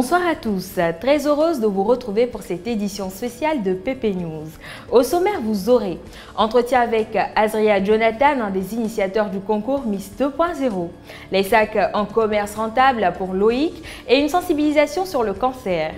Bonsoir à tous, très heureuse de vous retrouver pour cette édition spéciale de PP News. Au sommaire, vous aurez entretien avec Azria Jonathan, un des initiateurs du concours Miss 2.0, les sacs en commerce rentable pour Loïc et une sensibilisation sur le cancer.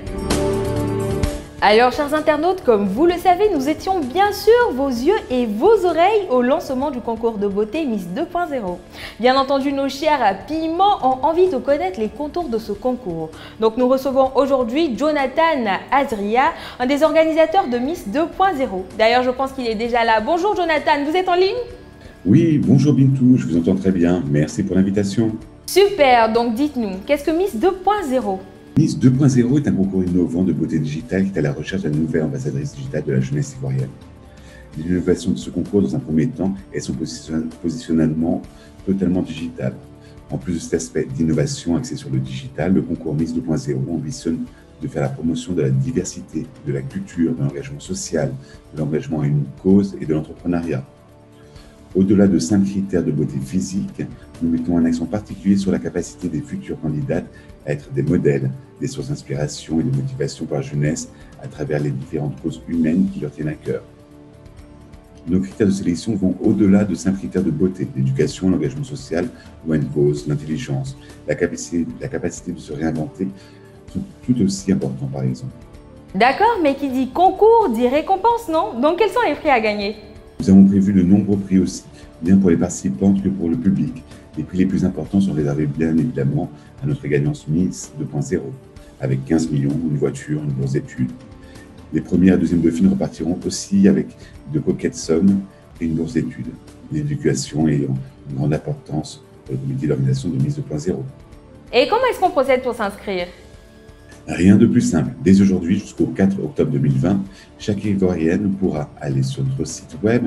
Alors, chers internautes, comme vous le savez, nous étions bien sûr vos yeux et vos oreilles au lancement du concours de beauté Miss 2.0. Bien entendu, nos chers piments ont envie de connaître les contours de ce concours. Donc, nous recevons aujourd'hui Jonathan Azria, un des organisateurs de Miss 2.0. D'ailleurs, je pense qu'il est déjà là. Bonjour Jonathan, vous êtes en ligne? Oui, bonjour Bintou, je vous entends très bien. Merci pour l'invitation. Super, donc dites-nous, qu'est-ce que Miss 2.0? Miss 2.0 est un concours innovant de beauté digitale qui est à la recherche d'une nouvelle ambassadrice digitale de la jeunesse ivoirienne. L'innovation de ce concours, dans un premier temps, est son positionnement totalement digital. En plus de cet aspect d'innovation axé sur le digital, le concours Miss 2.0 ambitionne de faire la promotion de la diversité, de la culture, de l'engagement social, de l'engagement à une cause et de l'entrepreneuriat. Au-delà de 5 critères de beauté physique, nous mettons un accent particulier sur la capacité des futures candidates à être des modèles, des sources d'inspiration et de motivation pour la jeunesse à travers les différentes causes humaines qui leur tiennent à cœur. Nos critères de sélection vont au-delà de 5 critères de beauté, l'éducation, l'engagement social ou à une cause, l'intelligence, la capacité de se réinventer sont tout aussi importants par exemple. D'accord, mais qui dit concours dit récompense, non? Donc quels sont les prix à gagner? Nous avons prévu de nombreux prix aussi, bien pour les participantes que pour le public. Les prix les plus importants sont réservés bien évidemment à notre gagnante Miss 2.0, avec 15 millions, une voiture, une bourse d'études. Les premières et deuxièmes dauphines repartiront aussi avec de coquettes sommes et une bourse d'études. L'éducation ayant une grande importance pour le comité d'organisation de Miss 2.0. Et comment est-ce qu'on procède pour s'inscrire? Rien de plus simple. Dès aujourd'hui jusqu'au 4 octobre 2020, chaque Ivoirienne pourra aller sur notre site web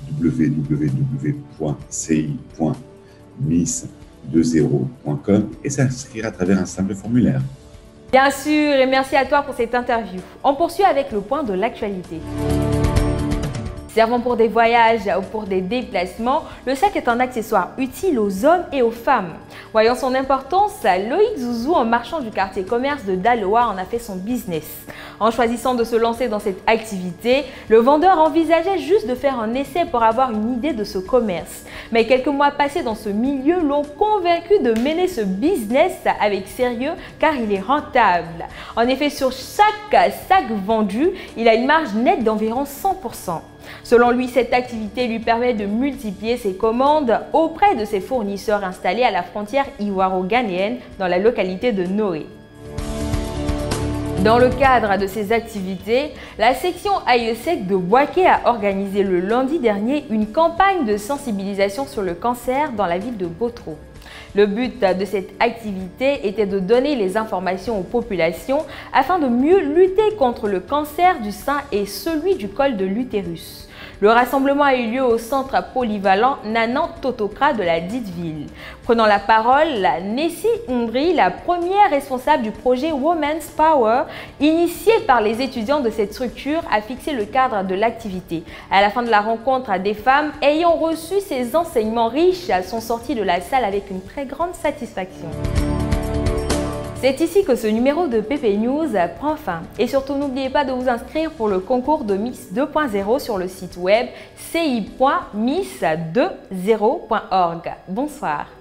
www.ci.miss20.com et s'inscrire à travers un simple formulaire. Bien sûr, et merci à toi pour cette interview. On poursuit avec le point de l'actualité. Servant pour des voyages ou pour des déplacements, le sac est un accessoire utile aux hommes et aux femmes. Voyant son importance, Loïc Zouzou, un marchand du quartier commerce de Daloa, en a fait son business. En choisissant de se lancer dans cette activité, le vendeur envisageait juste de faire un essai pour avoir une idée de ce commerce. Mais quelques mois passés dans ce milieu l'ont convaincu de mener ce business avec sérieux car il est rentable. En effet, sur chaque sac vendu, il a une marge nette d'environ 100%. Selon lui, cette activité lui permet de multiplier ses commandes auprès de ses fournisseurs installés à la frontière ivoiro-ghanéenne dans la localité de Noé. Dans le cadre de ces activités, la section AIESEC de Bouaké a organisé le lundi dernier une campagne de sensibilisation sur le cancer dans la ville de Botro. Le but de cette activité était de donner les informations aux populations afin de mieux lutter contre le cancer du sein et celui du col de l'utérus. Le rassemblement a eu lieu au centre polyvalent Nanan Totokra de la dite ville. Prenant la parole, Nessie Umbri, la première responsable du projet Women's Power, initié par les étudiants de cette structure, a fixé le cadre de l'activité. À la fin de la rencontre, des femmes ayant reçu ces enseignements riches sont sorties de la salle avec une très grande satisfaction. C'est ici que ce numéro de PP News prend fin. Et surtout, n'oubliez pas de vous inscrire pour le concours de Miss 2.0 sur le site web ci.miss20.org. Bonsoir.